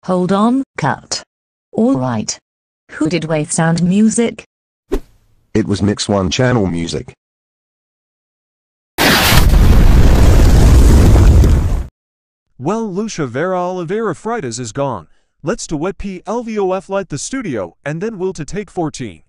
Hold on, cut. Alright. Who did waste sound music? It was Mix 1 channel music. Well, Lucia, Vera, Oliveira, Freitas is gone. Let's do what PLVOF light the studio, and then we'll to take 14.